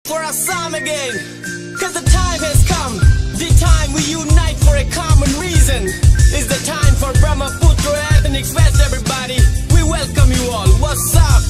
for a psalm again. Cause the time has come, the time we unite for a common reason. It's the time for Brahmaputra Ethnic Fest, everybody. We welcome you all. What's up?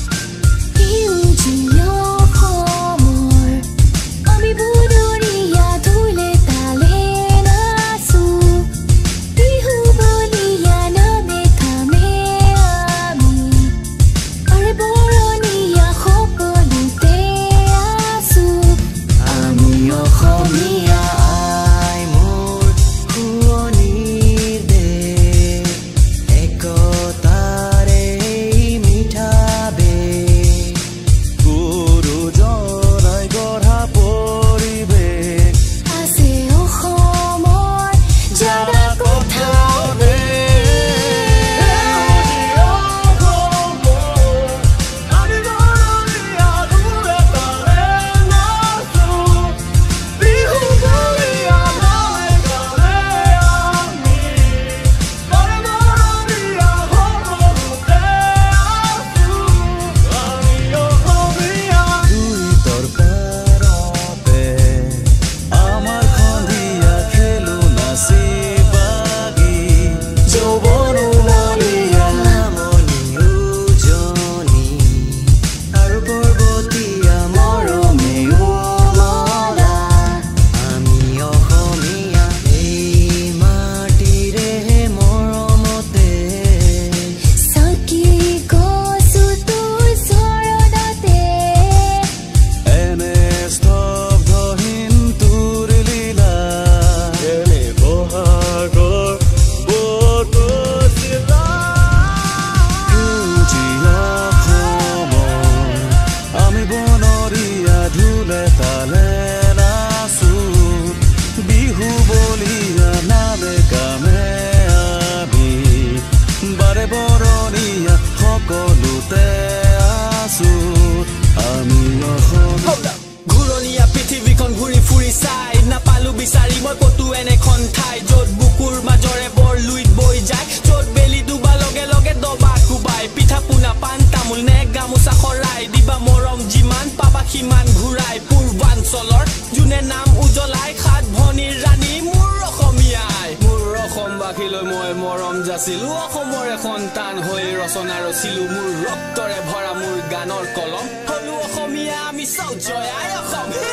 ঘুৰণীয়া পৃথিৱীখন ঘূৰি ফুৰি চাই নাপালো বিচাৰি মই কতো এনেখন ঠাই য'ত বুকুৰ মাজৰে বৰ লুইত বৈ যায় য'ত বেলি ডুবা লগে লগে দবা কোবাই পিঠা পোনা পাণ তামোল নে গামোচা খৰাই দিবা মৰম যিমান পাবা সিমান ঘূৰাই পূৰ্বাঞ্চলৰ যোনে নাম উজ্বলাই সাত ভনীৰ ৰাণী মোৰ অসমীয়াই মোৰ অসমবাসীলৈ মই মৰম যাচিলো অসমৰে সন্তান হৈ ৰচনা ৰচিলো মোৰ ৰক্তৰে ভৰা মোৰ গানৰ কলম হলো অসমীয়া আমি চাও জয় আই অসম